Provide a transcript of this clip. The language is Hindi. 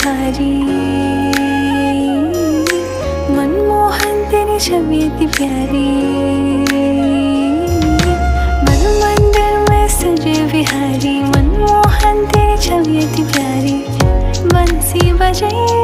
बिहारी। मनमोहन तेरी छवि इतनी प्यारी, मन मंदिर में सजे बिहारी। मनमोहन तेरी छवि इतनी प्यारी, बंसी बजे